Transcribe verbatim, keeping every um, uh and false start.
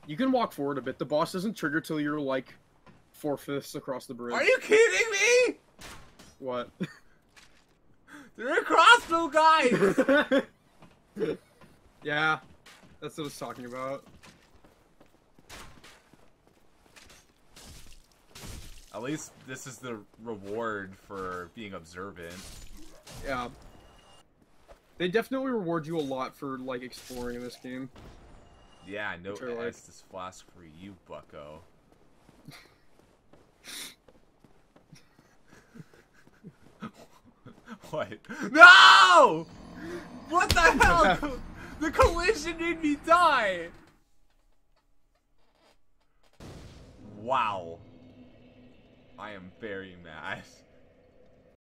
You can walk forward a bit. The boss doesn't trigger till you're like four fifths across the bridge. Are you kidding me? What? There are crossbow guys! Yeah, that's what I was talking about. At least this is the reward for being observant. Yeah. They definitely reward you a lot for, like, exploring in this game. Yeah, no Which are like- Estus flask for you, bucko. What? No! What the hell? The collision made me die! Wow. I am very mad.